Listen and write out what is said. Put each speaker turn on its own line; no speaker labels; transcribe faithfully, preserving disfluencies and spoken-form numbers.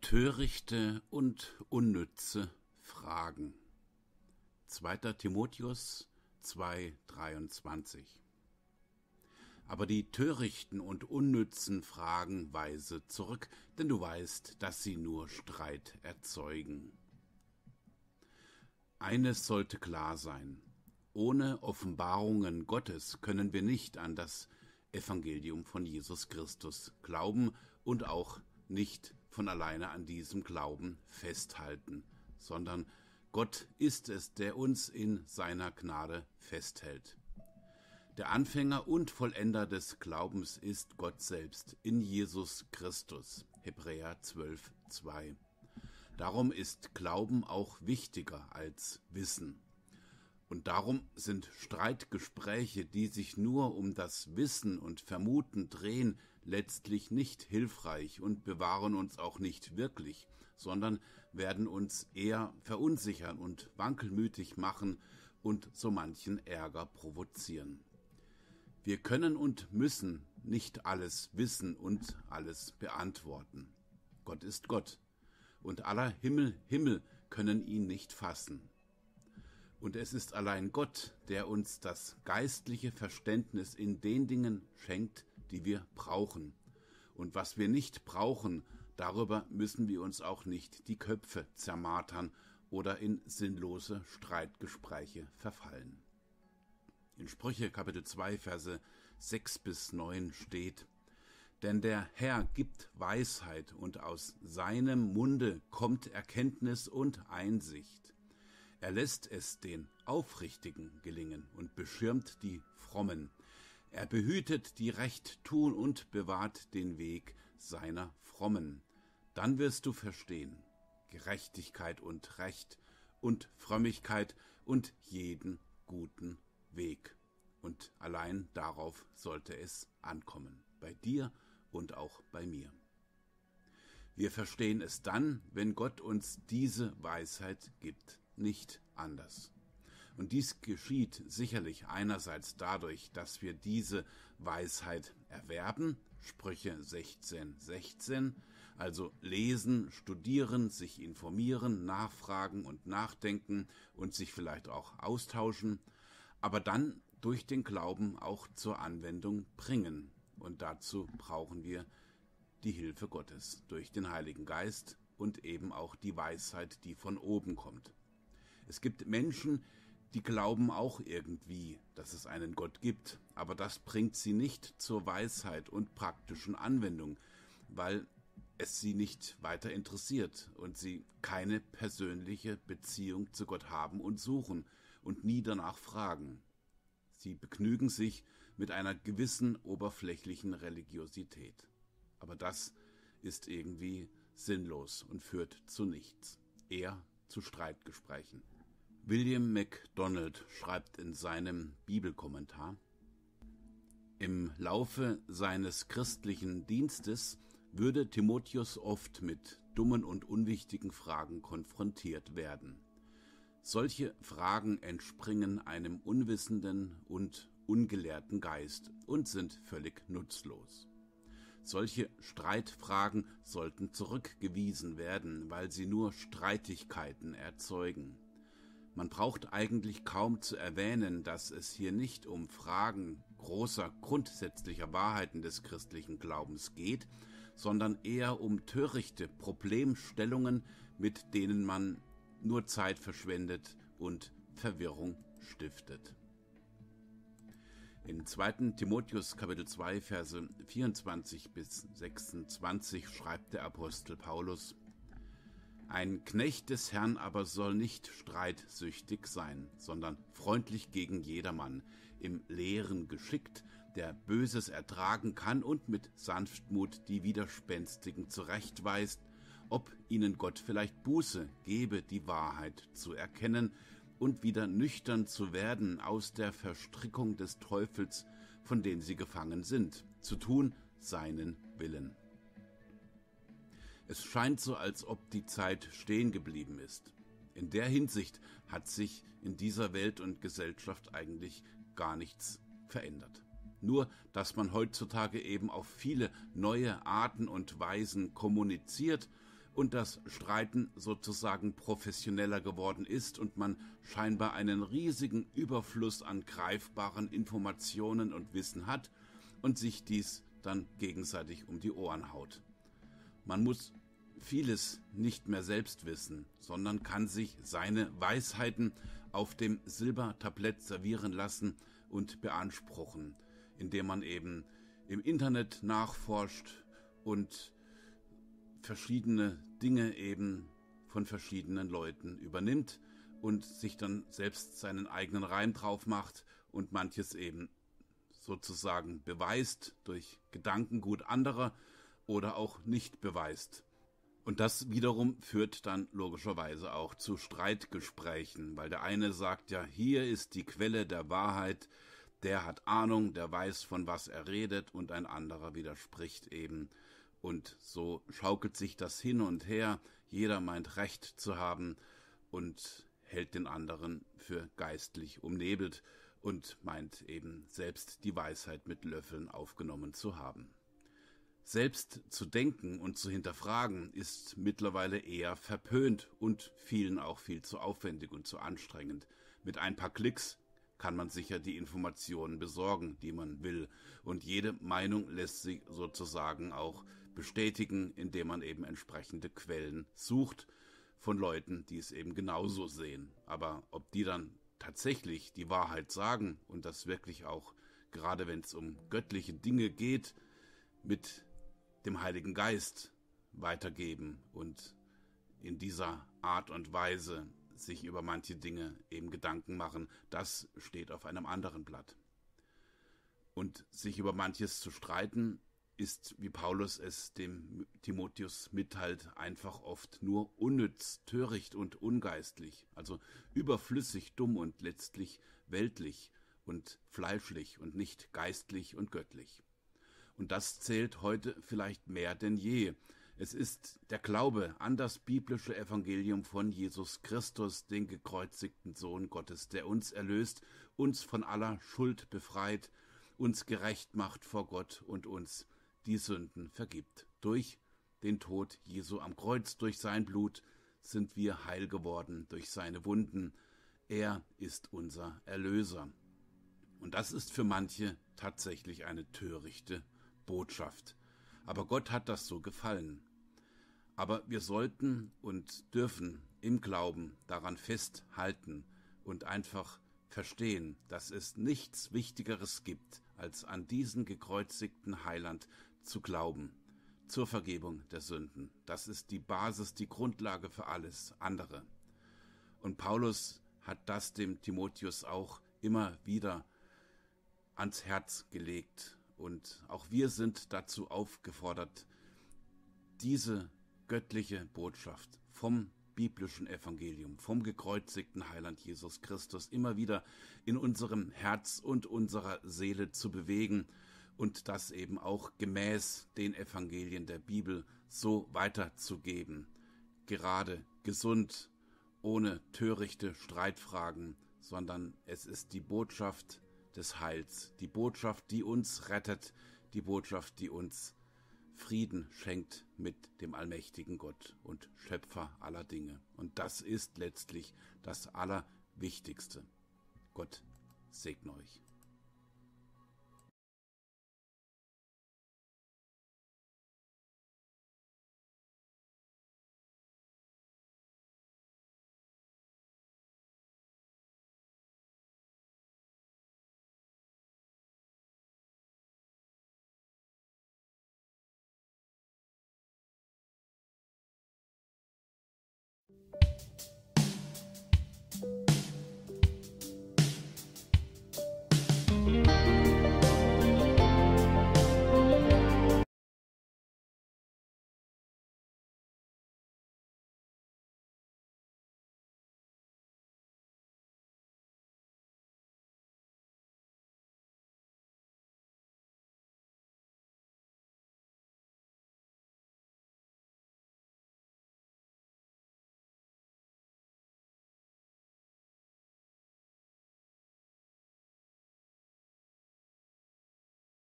Törichte und unnütze Fragen. zweiter Timotheus zwei dreiundzwanzig. Aber die törichten und unnützen Fragen weise zurück, denn du weißt, dass sie nur Streit erzeugen. Eines sollte klar sein: Ohne Offenbarungen Gottes können wir nicht an das Evangelium von Jesus Christus glauben und auch nicht von alleine an diesem Glauben festhalten, sondern Gott ist es, der uns in seiner Gnade festhält. Der Anfänger und Vollender des Glaubens ist Gott selbst in Jesus Christus. Hebräer zwölf zwei. Darum ist Glauben auch wichtiger als Wissen. Und darum sind Streitgespräche, die sich nur um das Wissen und Vermuten drehen, letztlich nicht hilfreich und bewahren uns auch nicht wirklich, sondern werden uns eher verunsichern und wankelmütig machen und so manchen Ärger provozieren. Wir können und müssen nicht alles wissen und alles beantworten. Gott ist Gott, und aller Himmel, Himmel können ihn nicht fassen. Und es ist allein Gott, der uns das geistliche Verständnis in den Dingen schenkt, die wir brauchen. Und was wir nicht brauchen, darüber müssen wir uns auch nicht die Köpfe zermartern oder in sinnlose Streitgespräche verfallen. In Sprüche Kapitel zwei, Verse sechs bis neun steht: Denn der Herr gibt Weisheit, und aus seinem Munde kommt Erkenntnis und Einsicht. Er lässt es den Aufrichtigen gelingen und beschirmt die Frommen. Er behütet die Recht tun und bewahrt den Weg seiner Frommen. Dann wirst du verstehen: Gerechtigkeit und Recht und Frömmigkeit und jeden guten Weg. Und allein darauf sollte es ankommen, bei dir und auch bei mir. Wir verstehen es dann, wenn Gott uns diese Weisheit gibt, nicht anders. Und dies geschieht sicherlich einerseits dadurch, dass wir diese Weisheit erwerben, Sprüche sechzehn sechzehn, also lesen, studieren, sich informieren, nachfragen und nachdenken und sich vielleicht auch austauschen, aber dann durch den Glauben auch zur Anwendung bringen. Und dazu brauchen wir die Hilfe Gottes durch den Heiligen Geist und eben auch die Weisheit, die von oben kommt. Es gibt Menschen, die glauben auch irgendwie, dass es einen Gott gibt, aber das bringt sie nicht zur Weisheit und praktischen Anwendung, weil es sie nicht weiter interessiert und sie keine persönliche Beziehung zu Gott haben und suchen und nie danach fragen. Sie begnügen sich mit einer gewissen oberflächlichen Religiosität. Aber das ist irgendwie sinnlos und führt zu nichts, eher zu Streitgesprächen. William MacDonald schreibt in seinem Bibelkommentar: Im Laufe seines christlichen Dienstes würde Timotheus oft mit dummen und unwichtigen Fragen konfrontiert werden. Solche Fragen entspringen einem unwissenden und ungelehrten Geist und sind völlig nutzlos. Solche Streitfragen sollten zurückgewiesen werden, weil sie nur Streitigkeiten erzeugen. Man braucht eigentlich kaum zu erwähnen, dass es hier nicht um Fragen großer, grundsätzlicher Wahrheiten des christlichen Glaubens geht, sondern eher um törichte Problemstellungen, mit denen man nur Zeit verschwendet und Verwirrung stiftet. In zweiter Timotheus Kapitel zwei, Verse vierundzwanzig bis sechsundzwanzig schreibt der Apostel Paulus: Ein Knecht des Herrn aber soll nicht streitsüchtig sein, sondern freundlich gegen jedermann, im Lehren geschickt, der Böses ertragen kann und mit Sanftmut die Widerspenstigen zurechtweist, ob ihnen Gott vielleicht Buße gebe, die Wahrheit zu erkennen und wieder nüchtern zu werden aus der Verstrickung des Teufels, von dem sie gefangen sind, zu tun seinen Willen. Es scheint so, als ob die Zeit stehen geblieben ist. In der Hinsicht hat sich in dieser Welt und Gesellschaft eigentlich gar nichts verändert. Nur, dass man heutzutage eben auf viele neue Arten und Weisen kommuniziert und das Streiten sozusagen professioneller geworden ist und man scheinbar einen riesigen Überfluss an greifbaren Informationen und Wissen hat und sich dies dann gegenseitig um die Ohren haut. Man muss vieles nicht mehr selbst wissen, sondern kann sich seine Weisheiten auf dem Silbertablett servieren lassen und beanspruchen, indem man eben im Internet nachforscht und verschiedene Dinge eben von verschiedenen Leuten übernimmt und sich dann selbst seinen eigenen Reim drauf macht und manches eben sozusagen beweist durch Gedankengut anderer oder auch nicht beweist. Und das wiederum führt dann logischerweise auch zu Streitgesprächen, weil der eine sagt, ja, hier ist die Quelle der Wahrheit, der hat Ahnung, der weiß, von was er redet, und ein anderer widerspricht eben. Und so schaukelt sich das hin und her, jeder meint Recht zu haben und hält den anderen für geistlich umnebelt und meint eben selbst die Weisheit mit Löffeln aufgenommen zu haben. Selbst zu denken und zu hinterfragen ist mittlerweile eher verpönt und vielen auch viel zu aufwendig und zu anstrengend. Mit ein paar Klicks kann man sicher die Informationen besorgen, die man will. Und jede Meinung lässt sich sozusagen auch bestätigen, indem man eben entsprechende Quellen sucht von Leuten, die es eben genauso sehen. Aber ob die dann tatsächlich die Wahrheit sagen und das wirklich auch, gerade wenn es um göttliche Dinge geht, mit dem Heiligen Geist weitergeben und in dieser Art und Weise sich über manche Dinge eben Gedanken machen, das steht auf einem anderen Blatt. Und sich über manches zu streiten, ist, wie Paulus es dem Timotheus mitteilt, einfach oft nur unnütz, töricht und ungeistlich, also überflüssig, dumm und letztlich weltlich und fleischlich und nicht geistlich und göttlich. Und das zählt heute vielleicht mehr denn je. Es ist der Glaube an das biblische Evangelium von Jesus Christus, den gekreuzigten Sohn Gottes, der uns erlöst, uns von aller Schuld befreit, uns gerecht macht vor Gott und uns die Sünden vergibt. Durch den Tod Jesu am Kreuz, durch sein Blut sind wir heil geworden, durch seine Wunden. Er ist unser Erlöser. Und das ist für manche tatsächlich eine törichte Botschaft. Aber Gott hat das so gefallen. Aber wir sollten und dürfen im Glauben daran festhalten und einfach verstehen, dass es nichts Wichtigeres gibt, als an diesen gekreuzigten Heiland zu glauben, zur Vergebung der Sünden. Das ist die Basis, die Grundlage für alles andere. Und Paulus hat das dem Timotheus auch immer wieder ans Herz gelegt. Und auch wir sind dazu aufgefordert, diese göttliche Botschaft vom biblischen Evangelium, vom gekreuzigten Heiland Jesus Christus immer wieder in unserem Herz und unserer Seele zu bewegen und das eben auch gemäß den Evangelien der Bibel so weiterzugeben. Gerade, gesund, ohne törichte Streitfragen, sondern es ist die Botschaft des Heils, die Botschaft, die uns rettet, die Botschaft, die uns Frieden schenkt mit dem allmächtigen Gott und Schöpfer aller Dinge. Und das ist letztlich das Allerwichtigste. Gott segne euch.